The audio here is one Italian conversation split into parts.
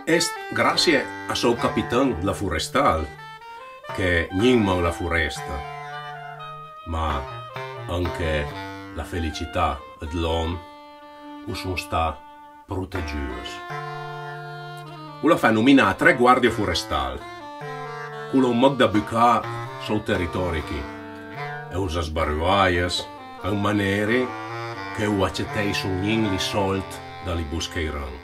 Est grazie a suo capitano la forestal che non la foresta, ma anche la felicità e l'uomo sono stati proteggiuti. Uno fa nominare 3 guardie forestali, uno mag da bucare sul territorio e usa sbarruaias in maniera che accettei sognin li soldi dagli boscheirani.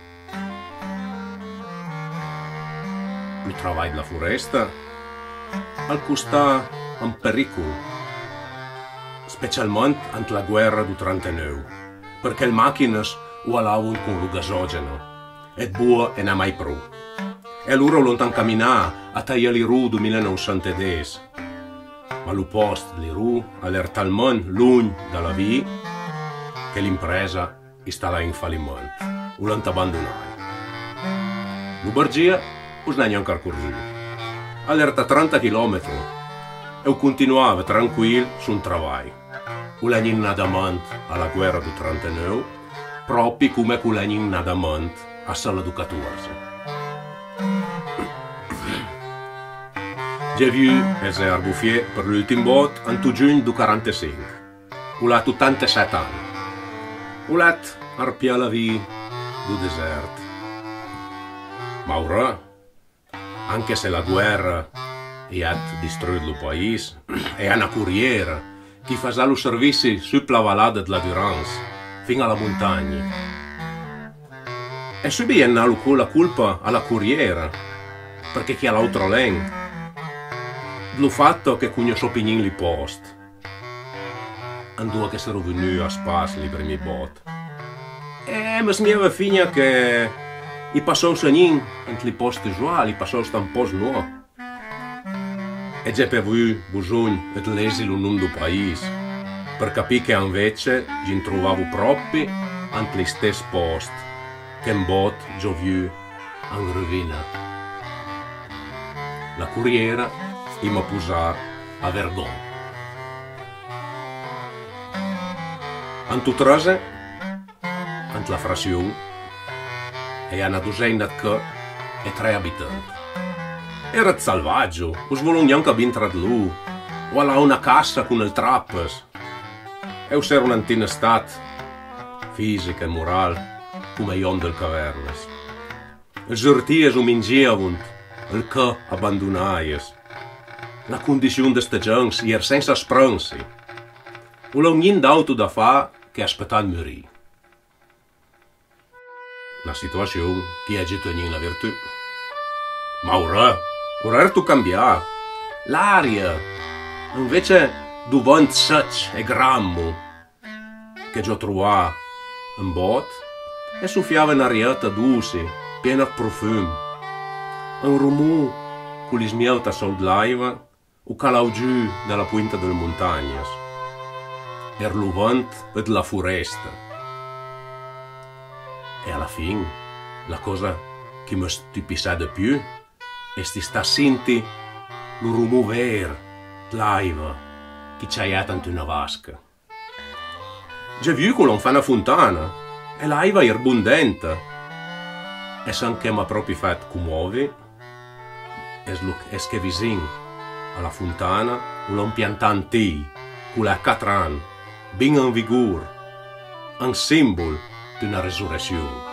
Il lavoro della foresta al costa un pericolo, specialmente ante la guerra del 39, perché le macchine ualavano con il gasogeno e buo e non mai più. E allora lontano camminare a tagliare le rue del 1910. Ma il posto delle rue era talmente lungo dalla via che l'impresa stava in fallimento. O l'hanno abbandonato. L'Ubergia non è neanche corso. Era a 30 km e continuava tranquillo sul lavoro. Non è nadamento alla guerra del 39, proprio come non è nadamento a sala del 14. J'ai vu ese arbuffier per l'ultimo bot in giugno del 45. Ha 87 anni. Ha arpia la via del deserto. Ma ora, anche se la guerra ha distrutto il paese, è una corriera che fa il servizio su la vallata della Durance, fino alla montagna. E subito hanno la colpa alla corriera, perché chi ha l'altro lento. Lo fatto che conosco opinioni li post. Andò che sono venuto a spasso i primi bot. E mi sembra fine che i passò segnin entro i posti usuali, i passò un posto nuovo. E già per voi bisogno di leggere il nome del paese, per capire che invece ci trovavo proprio entro gli stessi posti che un bot già viu in rovina. La corriera mi ha posato a vergogna. In tutto rase, in la frazione, e una dozzina di e 3 abitanti. Era selvaggio, non volevano neanche vincere di lui, o alla una cassa con il trappes. E era un'antina stat, fisica e morale, come i del cavernes. Le sorties umingevano, il che abbandonaies. La condizione di queste gente era senza speranza. Non aveva niente d'auto da fare che aspettare di morire. Una situazione che ha getto in la virtù. Ma ora è tutto cambiato. L'aria, invece di vento secco e grammo che già trovavo in bot, e soffiava un'arietta dolce, piena di profumo. Un rumore con gli smielta sul laiva o calau giù dalla punta delle montagne. Era il vento della foresta. E alla fine, la cosa che mi stupissava di più è sta senti il rumore vero dell'aiva che c'è in una vasca. Già vu che non fa una fontana e l'aiva era abbondante. E se anche mi ha proprio fatto commuovere, è che vicino alla fontana un piantante con la 4 anni, ben in vigore, un simbolo di una resurrezione.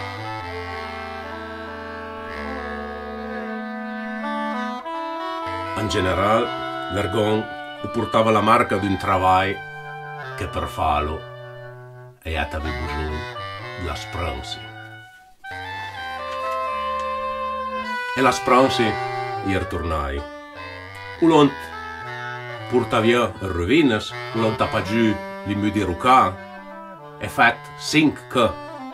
In generale, l'ergon portava la marca di un lavoro che per farlo e aveva bisogno della speranza. E la speranza è tornata. Ulant porta via le rovine, ulant tappa giù i muri ruccati e fatto 5 che.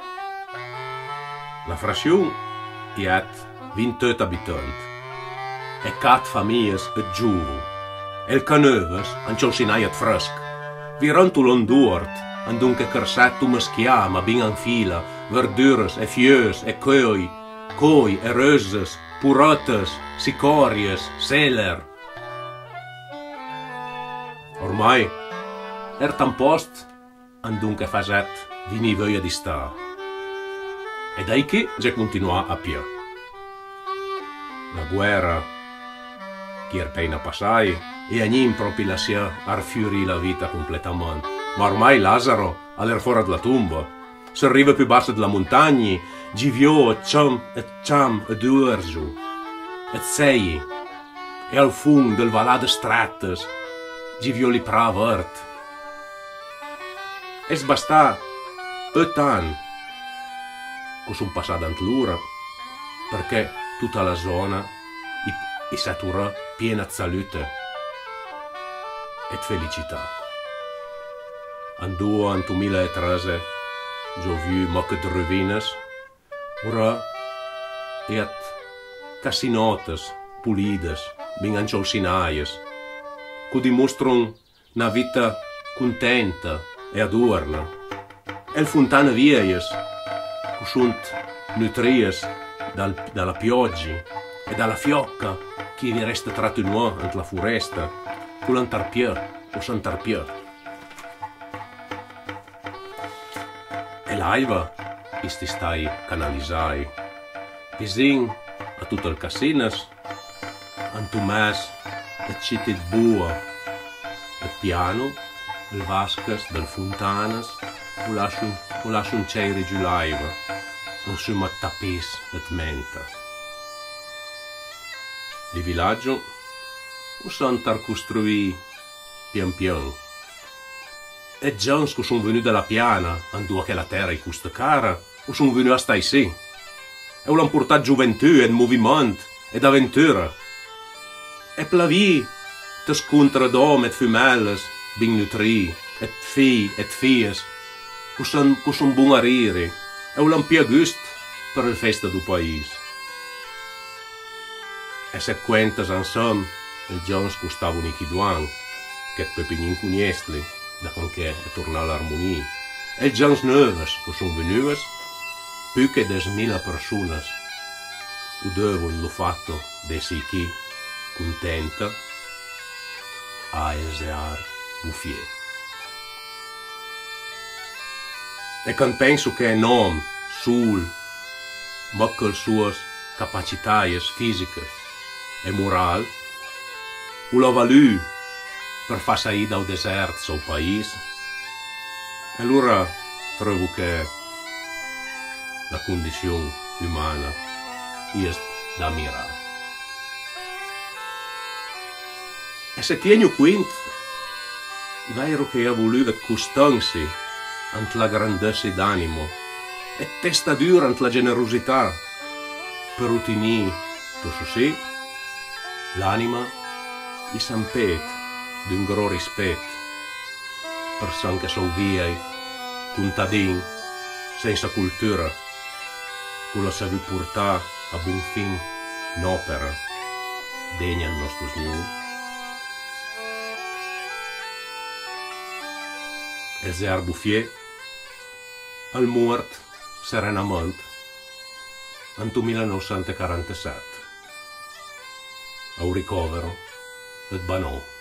La frazione ha 28 abitanti e 4 famiglie e giovani. E il caneuves hanno ciocinato fresco. Virando l'ondort, hanno dunque carsato meschia, ma ben in fila, verdures e fius e coi e roses, purottes, sicories, seler. Ormai era un posto in dunque faset vini voglia di stare. E dai che già continua a più. la guerra che era appena passai e a nin proprio la sia arfiorì la vita completamente. Ma ormai Lazzaro all'era fuori dalla tomba, si arriva più basso della montagna, givio e ciam e d'urgiu, e sei, e al fund del valade strattes, givio li pravert. E sbastà 8 anni che sono passati ant l'ora, perché tutta la zona è saturata piena di salute e felicità. Andò nel 2013, ho visto molte rovine, ora e casinotes pulides, ben angiolsinaie, che dimostrano una vita contenta e adorna. E le fontane vieille, che sono nutrite dalla pioggia e dalla fiocca che vi resta tratto in nuovo nella foresta, con l'antarpiò o santarpiò. E l'aiva, questi stai canalizzai, vicino a tutto il casino, antumes e città bua, e piano, il vasques del fontanes, o lasciano ceri giù l'aiva, insomma tapis et menta. Il villaggio o sono costruito pian piano. E gens che sono venuti dalla piana, andò che la terra è questa cara, o sono venuti a stare sì. E l'hanno portato gioventù e movimento ed avventura. E per la via, ti scontra d'uomini e femelles, ben nutri, e figli e fies, che sono buoni a rire, e l'hanno più gusto per le feste del paese. E se quentas insieme, il gens che stavano in Chiduan, che pepinin cuniestli, da quando è tornata l'armonia. E i gens nuovi che sono venuti, più che 10.000 persone, che devono lo fatto di chi contenta a esear Bouffier. E quando penso che è nome, sul, ma con le sue capacità fisiche e morali, l'ha valuto per far sair dal deserto suo paese, e allora trovo che la condizione umana è da ammirare. E se tieni quinto, è vero che ha voluto costanza ante la grandezza d'animo e testa dura ante la generosità per ottenere, tutto sì, l'anima è sempre d'un gros rispetto per san che sono viei, contadini, senza cultura, che lo sa portare a buon fin un'opera degna del nostro Signore. Ezear Bouffier al mort serenamente nel 1947 a un ricovero del Banon.